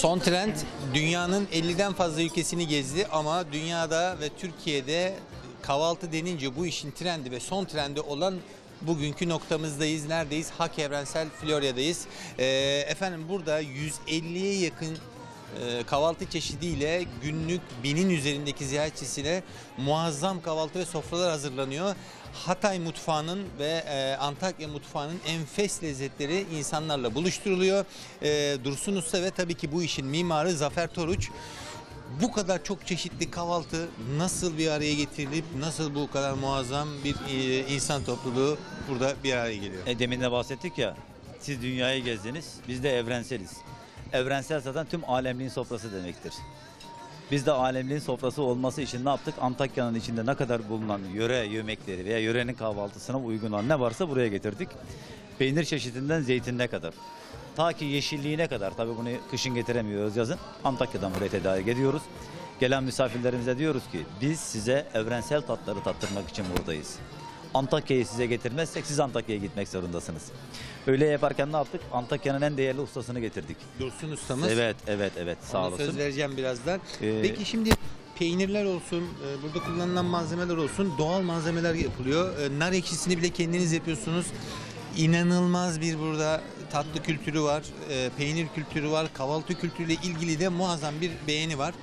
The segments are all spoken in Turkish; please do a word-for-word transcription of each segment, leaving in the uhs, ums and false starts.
Son trend dünyanın elliden fazla ülkesini gezdi ama dünyada ve Türkiye'de kahvaltı denince bu işin trendi ve son trendi olan bugünkü noktamızdayız. Neredeyiz? Hak Evrensel Florya'dayız. Ee, efendim burada yüz elliye yakın e, kahvaltı çeşidiyle günlük binin üzerindeki ziyaretçisine muazzam kahvaltı ve sofralar hazırlanıyor. Hatay mutfağının ve e, Antakya mutfağının enfes lezzetleri insanlarla buluşturuluyor. E, Dursun Usta ve tabii ki bu işin mimarı Zafer Toruç. Bu kadar çok çeşitli kahvaltı nasıl bir araya getirilip nasıl bu kadar muazzam bir e, insan topluluğu burada bir araya geliyor? E, demin de bahsettik ya, siz dünyayı gezdiniz, biz de evrenseliz. Evrensel zaten tüm alemliğin sofrası demektir. Biz de alemliğin sofrası olması için ne yaptık? Antakya'nın içinde ne kadar bulunan yöre yemekleri veya yörenin kahvaltısına uygun olan ne varsa buraya getirdik. Peynir çeşidinden zeytinine kadar. Ta ki yeşilliğine kadar, tabii bunu kışın getiremiyoruz, yazın. Antakya'dan buraya tedarik ediyoruz. Gelen misafirlerimize diyoruz ki biz size evrensel tatları tattırmak için buradayız. Antakya'yı size getirmezsek siz Antakya'ya gitmek zorundasınız. Öyle yaparken ne yaptık? Antakya'nın en değerli ustasını getirdik. Dursun Ustamız. Evet, evet, evet. Sağ Ona olasın. söz vereceğim birazdan. Ee, Peki şimdi peynirler olsun, burada kullanılan malzemeler olsun, doğal malzemeler yapılıyor. Nar ekşisini bile kendiniz yapıyorsunuz. İnanılmaz bir burada tatlı kültürü var, peynir kültürü var, kahvaltı kültürüyle ilgili de muazzam bir beğeni var.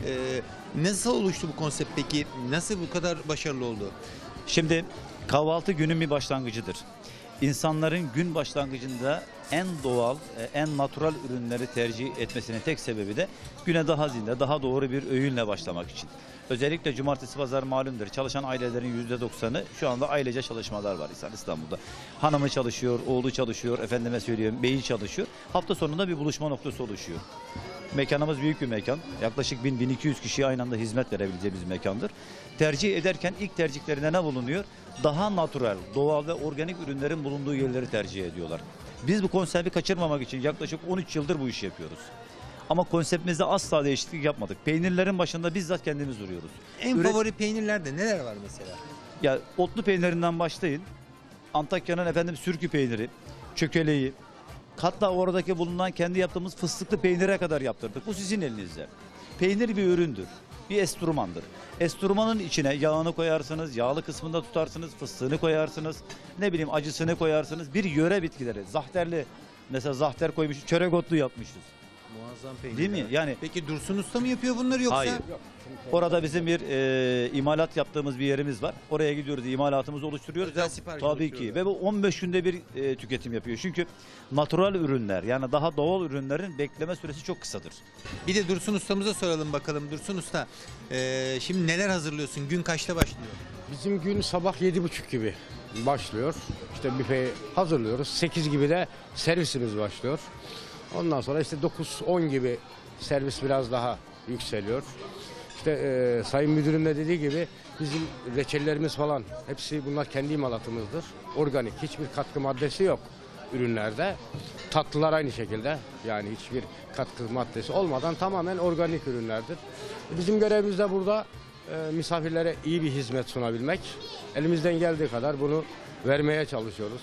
Nasıl oluştu bu konsept peki? Nasıl bu kadar başarılı oldu? Şimdi kahvaltı günün bir başlangıcıdır. İnsanların gün başlangıcında en doğal, en natural ürünleri tercih etmesinin tek sebebi de güne daha zinde, daha doğru bir öğünle başlamak için. Özellikle cumartesi pazar malumdur. Çalışan ailelerin yüzde doksanı şu anda ailece çalışmalar var İstanbul'da. Hanımı çalışıyor, oğlu çalışıyor, efendime söyleyeyim beyi çalışıyor. Hafta sonunda bir buluşma noktası oluşuyor. Mekanımız büyük bir mekan. Yaklaşık bin bin iki yüz kişiye aynı anda hizmet verebileceğimiz bir mekandır. Tercih ederken ilk tercihlerinde ne bulunuyor? Daha natural, doğal ve organik ürünlerin bulunduğu yerleri tercih ediyorlar. Biz bu konsepti kaçırmamak için yaklaşık on üç yıldır bu işi yapıyoruz. Ama konseptimizde asla değişiklik yapmadık. Peynirlerin başında bizzat kendimiz duruyoruz. En Üret... favori peynirlerde neler var mesela? Ya otlu peynirinden başlayın. Antakya'nın efendim sürkü peyniri, çökeleği, hatta oradaki bulunan kendi yaptığımız fıstıklı peynire kadar yaptırdık. Bu sizin elinizde. Peynir bir üründür. Bir enstrümandır. Enstrümanın içine yağını koyarsınız, yağlı kısmında tutarsınız, fıstığını koyarsınız, ne bileyim acısını koyarsınız. Bir yöre bitkileri, zahterli, mesela zahter koymuşuz, çörek otlu yapmışız. Muazzam peynir. Değil mi? Yani peki Dursun Usta mı yapıyor bunları yoksa? hayır. Orada bizim bir e, imalat yaptığımız bir yerimiz var. Oraya gidiyoruz, imalatımızı oluşturuyoruz. Özel sipariş Tabii ki. Ve bu on beş günde bir e, tüketim yapıyor. Çünkü natural ürünler, yani daha doğal ürünlerin bekleme süresi çok kısadır. Bir de Dursun Usta'mıza soralım bakalım. Dursun Usta, e, şimdi neler hazırlıyorsun? Gün kaçta başlıyor? Bizim gün sabah yedi buçuk gibi başlıyor. İşte büfeyi hazırlıyoruz. sekiz gibi de servisimiz başlıyor. Ondan sonra işte dokuz on gibi servis biraz daha yükseliyor. İşte e, Sayın Müdürüm de dediği gibi bizim reçellerimiz falan hepsi bunlar kendi imalatımızdır. Organik, hiçbir katkı maddesi yok ürünlerde. Tatlılar aynı şekilde, yani hiçbir katkı maddesi olmadan tamamen organik ürünlerdir. Bizim görevimiz de burada e, misafirlere iyi bir hizmet sunabilmek. Elimizden geldiği kadar bunu vermeye çalışıyoruz.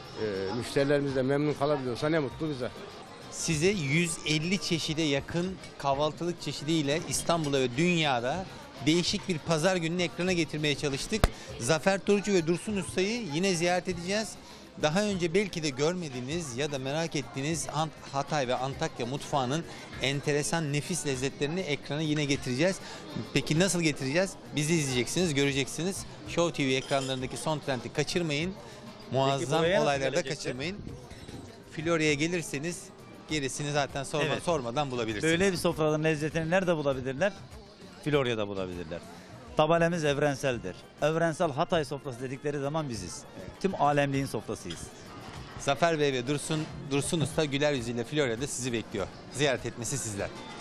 E, müşterilerimiz de memnun kalabiliyorsa ne mutlu bize. Size yüz elli çeşide yakın kahvaltılık çeşidiyle İstanbul'da ve dünyada değişik bir pazar gününü ekrana getirmeye çalıştık. Zafer Toruç'u ve Dursun Usta'yı yine ziyaret edeceğiz. Daha önce belki de görmediğiniz ya da merak ettiğiniz Hatay ve Antakya mutfağının enteresan nefis lezzetlerini ekrana yine getireceğiz. Peki nasıl getireceğiz? Bizi izleyeceksiniz, göreceksiniz. Show T V ekranlarındaki son trendi kaçırmayın. Muazzam olayları da kaçırmayın. Florya'ya gelirseniz gerisini zaten sorma, evet, sormadan bulabilirsiniz. Böyle bir sofranın lezzetini nerede bulabilirler? Florya'da bulabilirler. Tabelemiz evrenseldir. Evrensel Hatay sofrası dedikleri zaman biziz. Evet. Tüm alemliğin sofrasıyız. Zafer Bey ve Dursun, Dursun Usta güler yüzüyle Florya'da sizi bekliyor. Ziyaret etmesi sizler.